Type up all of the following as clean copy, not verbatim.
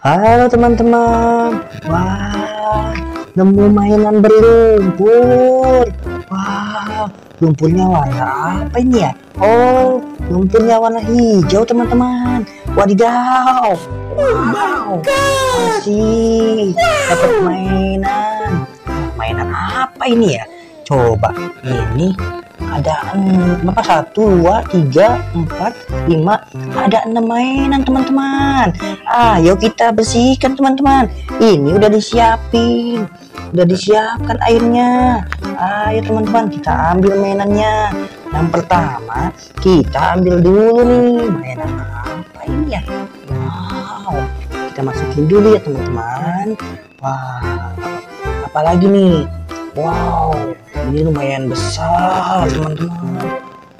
Halo teman-teman. Wah, nemu mainan berlumpur. Wah, lumpurnya warna apa ini ya? Oh, lumpurnya warna hijau teman-teman. Wadidaw. Wow, masih dapat mainan. Mainan apa ini ya? Coba ini ada berapa? 1, 2, 3, 4, 5, ada 6 mainan teman-teman. Ayo kita bersihkan teman-teman. Ini udah disiapkan airnya. Ayo teman-teman, kita ambil mainannya. Yang pertama kita ambil dulu nih, mainan apa ini ya? Wow, kita masukin dulu ya teman-teman. Wah, apalagi nih? Wow, ini lumayan besar teman-teman.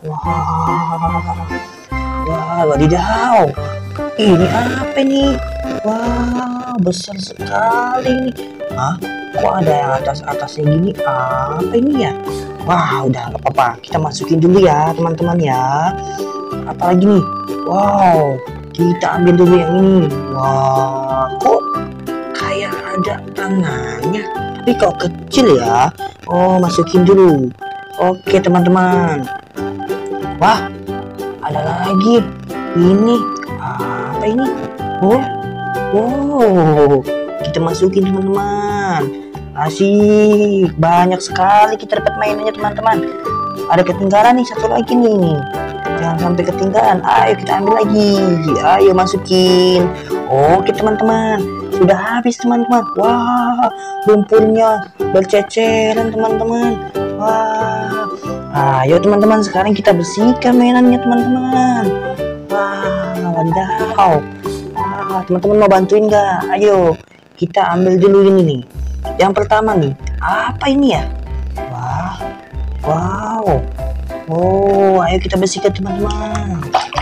Wah, wadidaw. Ini apa nih? Wah, besar sekali nih. Hah? Kok ada yang atas-atasnya gini? Apa ini ya? Wah, udah nggak apa-apa. Kita masukin dulu ya teman-teman ya. Apalagi nih? Wow, kita ambil dulu yang ini. Wah, kok kayak ada tangannya? Tapi kok kecil ya. Oh, masukin dulu. Oke teman-teman. Wah, ada lagi. Ini apa ini? Oh, wow, kita masukin teman-teman. Asik, banyak sekali kita dapat mainannya teman-teman. Ada ketinggalan nih, satu lagi nih. Jangan sampai ketinggalan. Ayo kita ambil lagi. Ayo masukin. Oke teman-teman, sudah habis teman-teman. Wah, lumpurnya berceceran teman-teman. Wah, ayo teman-teman, sekarang kita bersihkan mainannya teman-teman. Wah, wadidaw. Teman-teman mau bantuin nggak? Ayo kita ambil dulu ini nih. Yang pertama nih, apa ini ya? Wah, wow. Oh, ayo kita bersihkan teman-teman.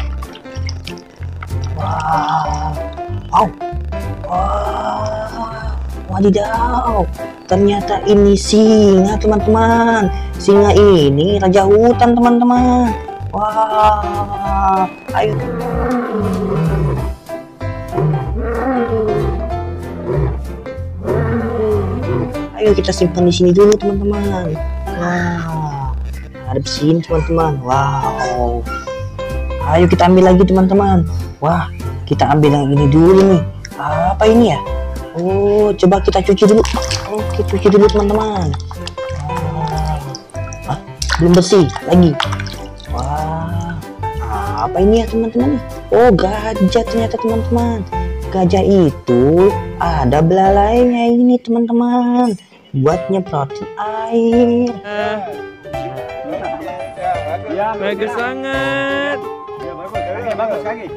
Wow. Wow. Wah, wadidaw. Ternyata ini singa teman-teman. Singa ini raja hutan teman-teman. Wah, ayo. Ayo kita simpan di sini dulu teman-teman. Wah, ada di sini teman-teman. Wow. Ayo kita ambil lagi teman-teman. Wah, kita ambil yang ini dulu nih. Apa ini ya? Oh, coba kita cuci dulu. Oke, cuci dulu teman-teman. Belum bersih lagi. Wah, apa ini ya teman-teman? Oh, gajah ternyata teman-teman. Gajah itu ada belalainya ini teman-teman. Buat nyemprotin air. Bagus banget. Bagus lagi.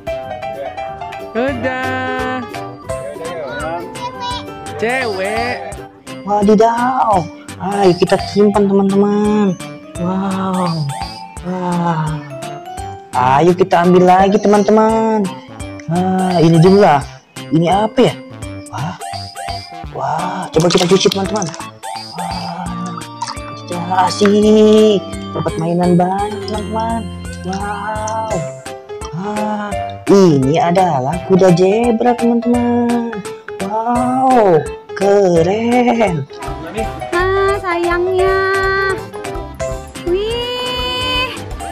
Udah. Cewek. Wadidaw. Ayo kita simpan teman-teman. Wow. Wah. Ayo kita ambil lagi teman-teman. Ini dulu lah. Ini apa ya? Wah, coba kita cuci teman-teman. Wah, asik. Dapat mainan banyak teman-teman. Wow. Ini adalah kuda zebra teman-teman. Wow, keren. Sayangnya. Wih.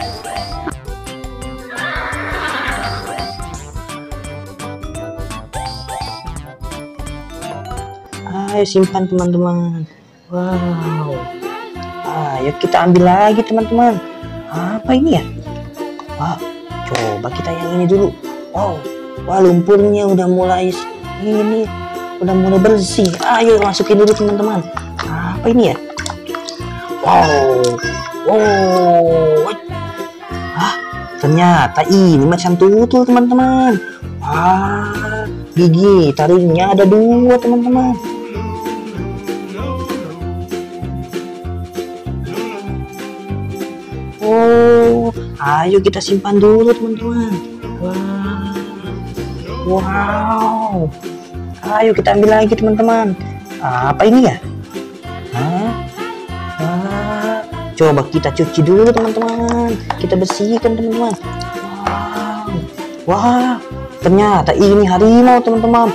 Ayo simpan teman-teman. Wow. Ayo kita ambil lagi teman-teman. Apa ini ya? Wah, coba kita yang ini dulu. Wow. Wah, lumpurnya udah mulai bersih. Ayo masukin dulu teman-teman. Apa ini ya? Wow. Wow. Ternyata ini macam tutul teman-teman. Wah, gigi taringnya ada 2 teman-teman. Oh, ayo kita simpan dulu teman-teman. Wow. Ayo kita ambil lagi teman-teman. Apa ini ya? Coba kita cuci dulu teman-teman. Kita bersihkan teman-teman. Wah, Ternyata ini harimau teman-teman.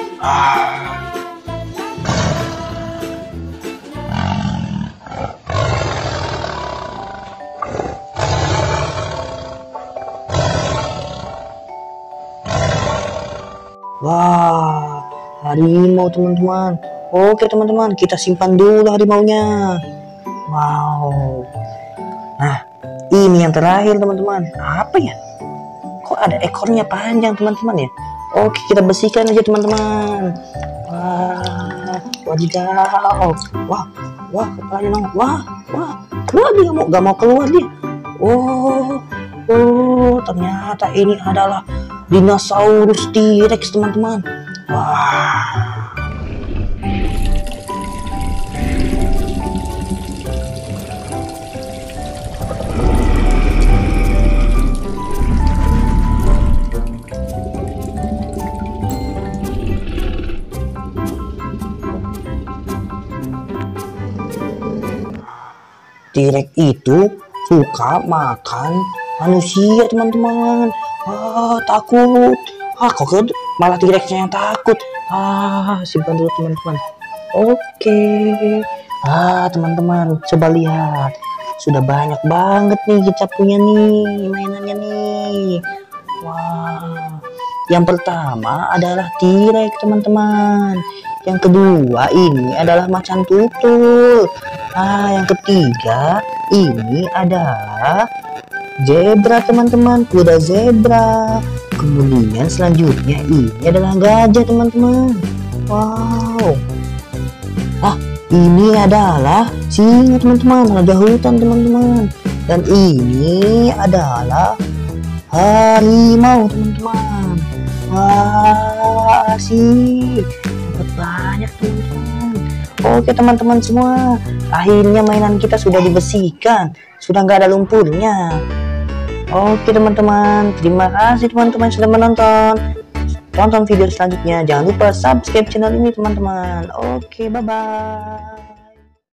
Wah, harimau teman-teman. Oke teman-teman, kita simpan dulu harimaunya. Wow. Nah, ini yang terakhir teman-teman. Apa ya? Kok ada ekornya panjang teman-teman ya? Oke, kita bersihkan aja teman-teman. Wah, wadidaw. Wah, kepalanya nongol. Wah, dia gak mau keluar dia. Ternyata ini adalah dinosaurus T-Rex teman-teman. Wah. T-Rex itu suka makan manusia teman-teman. Takut. Kok malah T-Rexnya yang takut. Simpan dulu teman-teman. Oke. Teman-teman, coba lihat. Sudah banyak banget nih kita punya nih mainannya nih. Wah. Yang pertama adalah T-Rex teman-teman. Yang kedua ini adalah macan tutul. Yang ketiga ini adalah zebra teman-teman, kuda zebra. Kemudian selanjutnya ini adalah gajah teman-teman. Wow. Ini adalah singa teman-teman, raja hutan teman-teman. Dan ini adalah harimau teman-teman. Wah, asik. Dapat banyak teman-teman. Oke teman-teman semua, akhirnya mainan kita sudah dibersihkan, sudah nggak ada lumpurnya. Oke teman-teman, terima kasih teman-teman sudah menonton. Tonton video selanjutnya, jangan lupa subscribe channel ini teman-teman. Oke, bye-bye.